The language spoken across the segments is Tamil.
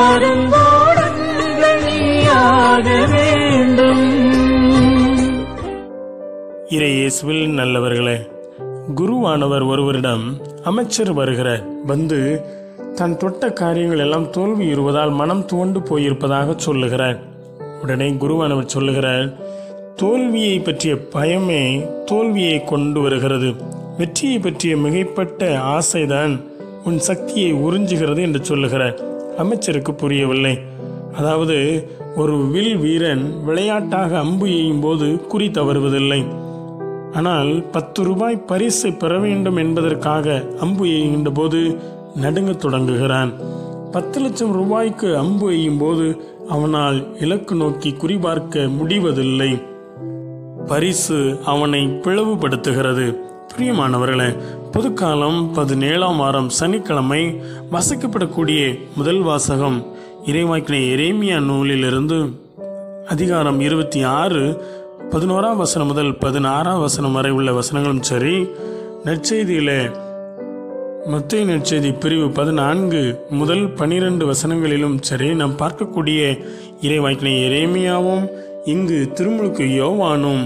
வரும்போடங்கள் நீயாக வேண்டும். இறை இயேசுவில் நல்லவர்களே, குருவானவர் ஒருவரிடம் அமைச்சர் வருகிறார். வந்து தான் தொட்ட காரியங்கள் எல்லாம் தோல்வியுறுவதால் மனம் துவண்டு போயிருப்பதாக சொல்லுகிறார். உடனே குருவானவர் சொல்லுகிறார், தோல்வியை பற்றிய பயமே தோல்வியை கொண்டு வருகிறது. வெற்றியை பற்றிய மிகைப்பட்ட ஆசைதான் உன் சக்தியை உறிஞ்சுகிறது என்று சொல்லுகிறார். அமைச்சருக்கு புரியவில்லை. அதாவது ஒரு வில் வீரன் விளையாட்டாக அம்பு எய்யும் போது குறி தவறுவதில்லை. ஆனால் 10 ரூபாய் பரிசை பெற வேண்டும் என்பதற்காக அம்பு எய்கின்ற போது நடுங்க தொடங்குகிறான். 10 லட்சம் ரூபாய்க்கு அம்பு எய்யும் போது அவனால் இலக்கு நோக்கி குறிபார்க்க முடிவதில்லை. பரிசு அவனை பிளவுபடுத்துகிறது. பிரியமானவர்களே, பொதுக்காலம் 17ஆம் வாரம் சனிக்கிழமை வாசிக்கப்படக்கூடிய முதல் வாசகம் இறைவாக்கினர் எரேமியா நூலிலிருந்து அதிகாரம் 26 11ஆம் வசனம் முதல் 16ஆம் வசனம் வரை உள்ள வசனங்களும் சரி, நற்செய்தியிலே மத்தேயு நற்செய்தி பிரிவு 14 முதல் 12 வசனங்களிலும் சரி நாம் பார்க்கக்கூடிய இறைவாக்கினர் எரேமியாவும் இங்கு திருமுழுக்கு யோவானும்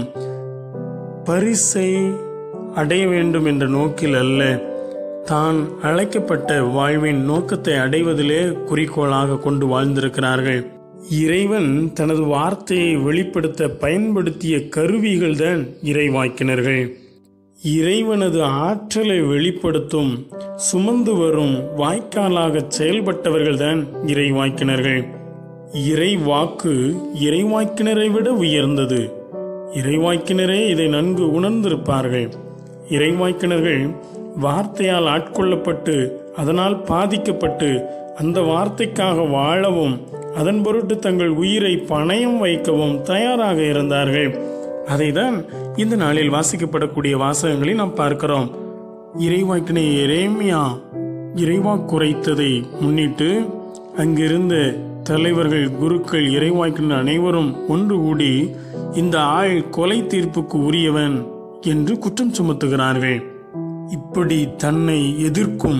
பரிசை அடைய வேண்டும் என்ற நோக்கில் அல்ல, தான் அழைக்கப்பட்ட வாழ்வின் நோக்கத்தை அடைவதிலே குறிக்கோளாக கொண்டு வாழ்ந்திருக்கிறார்கள். இறைவன் தனது வார்த்தையை வெளிப்படுத்த பயன்படுத்திய கருவிகள் தான் இறைவாக்கினர்கள். இறைவனது ஆற்றலை வெளிப்படுத்தும் சுமந்து வரும் வாய்க்காலாக செயல்பட்டவர்கள் தான் இறைவாக்கினர்கள். இறை வாக்கு இறைவாக்கினரை விட உயர்ந்தது. இறைவாக்கினரே இதை நன்கு உணர்ந்திருப்பார்கள். இறைவாக்கினர்கள் வார்த்தையால் ஆட்கொள்ளப்பட்டு அதனால் பாதிக்கப்பட்டு அந்த வார்த்தைக்காக வாழவும் அதன் பொருட்டு தங்கள் உயிரை பணயம் வைக்கவும் தயாராக இருந்தார்கள். அதைதான் இந்த நாளில் வாசிக்கப்படக்கூடிய வாசகங்களை நாம் பார்க்கிறோம். இறைவாக்கினர் எரேமியா இறைவாக்குரைத்ததை முன்னிட்டு அங்கிருந்த தலைவர்கள், குருக்கள், இறைவாக்கினர் அனைவரும் ஒன்று கூடி இந்த ஆள் கொலை தீர்ப்புக்கு உரியவன் என்று குற்றம் சுமத்துகிறார்கள். இப்படி தன்னை எதிர்க்கும்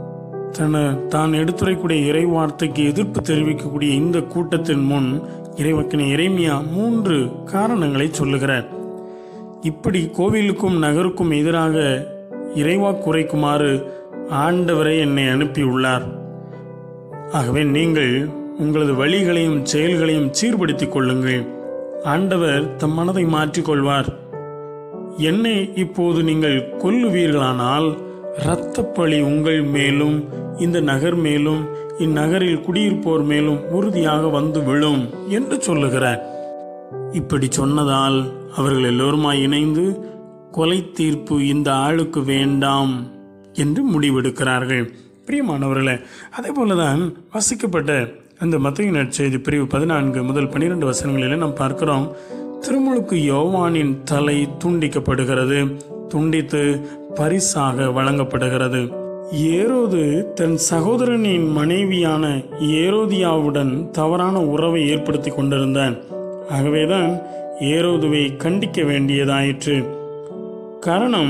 தான் எடுத்துரைக்கூடிய இறை வார்த்தைக்கு எதிர்ப்பு தெரிவிக்கக்கூடிய இந்த கூட்டத்தின் முன் இறைவாக்கினர் எரேமியா 3 காரணங்களை சொல்லுகிறார். இப்படி கோவிலுக்கும் நகருக்கும் எதிராக இறைவாக்குரைக்குமாறு ஆண்டவரை என்னை அனுப்பியுள்ளார். ஆகவே நீங்கள் உங்களது வழிகளையும் செயல்களையும் சீர்படுத்திக் கொள்ளுங்கள். ஆண்டவர் தம் மனதை மாற்றிக்கொள்வார். என்னை இப்போது நீங்கள் கொல்லுவீர்களானால் இரத்தப்பழி உங்கள் மேலும் இந்த நகர் மேலும் இந்நகரில் குடியிருப்போர் மேலும் உறுதியாக வந்து விழும் என்று சொல்லுகிறார். இப்படி சொன்னதால் அவர்கள் எல்லோருமாய் இணைந்து கொலை தீர்ப்பு இந்த ஆளுக்கு வேண்டாம் என்று முடிவெடுக்கிறார்கள். பிரியமானவர்களே, அதே போலதான் வாசிக்கப்பட்ட அந்த மத்தேயு நற்செய்தி பிரிவு 14 முதல் 12 வசனங்களில் நாம் பார்க்கிறோம். திருமுழுக்கு யோவானின் தலை துண்டிக்கப்படுகிறது. துண்டித்து பரிசாக வழங்கப்படுகிறது. ஏரோது தன் சகோதரனின் மனைவியான ஏரோதியாவுடன் தவறான உறவை ஏற்படுத்தி கொண்டிருந்தான். ஆகவேதான் ஏரோதுவை கண்டிக்க வேண்டியதாயிற்று. காரணம்,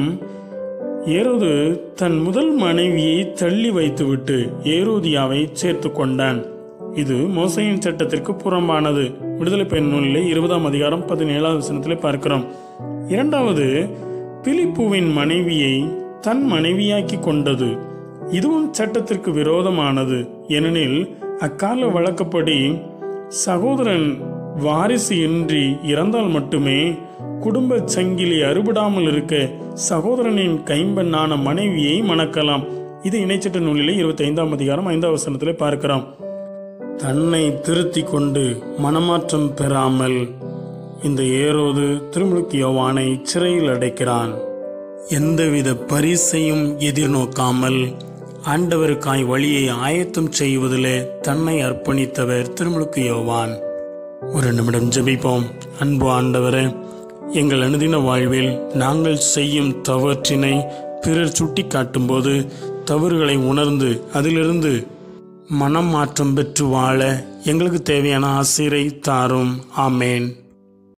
ஏரோது தன் முதல் மனைவியை தள்ளி வைத்துவிட்டு ஏரோதியாவை சேர்த்து கொண்டான். இது மோசேயின் சட்டத்திற்கு புறம்பானது. விடுதலை பயன் நூலிலே 20ஆம் அதிகாரம் 17ஆவது வசனத்திலே பார்க்கிறோம். இரண்டாவது, பிலிப்புவின் மனைவியை தன் மனைவியாக்கி கொண்டது. இதுவும் சட்டத்திற்கு விரோதமானது. ஏனெனில் அக்கால வழக்கப்படி சகோதரன் வாரிசு இன்றி இறந்தால் மட்டுமே குடும்ப சங்கிலி அறுபடாமல் இருக்க சகோதரனின் கைம்பெண்ணான மனைவியை மணக்கலாம். இது இணைச்சட்ட நூலிலே 25ஆம் அதிகாரம் 5ஆவது வசனத்திலே பார்க்கிறோம். தன்னை திருத்தி கொண்டு மனமாற்றம் பெறாமல் இந்த ஏரோது திருமுழுக்கு யோவானை சிறையில் அடைக்கிறான். எந்தவித பரிசையும் எதிர்நோக்காமல் ஆண்டவருக்காய் வழியை ஆயத்தம் செய்வதிலே தன்னை அர்ப்பணித்தவர் திருமுழுக்கு யோவான். ஒரு நிமிடம் ஜெபிப்போம். அன்பு ஆண்டவரே, எங்கள் அனுதின வாழ்வில் நாங்கள் செய்யும் தவற்றினை பிறர் சுட்டி காட்டும் போது தவறுகளை உணர்ந்து அதிலிருந்து மனம் மாற்றம் பெற்று வாழ எங்களுக்கு தேவையான ஆசிரை தாரும். ஆமேன்.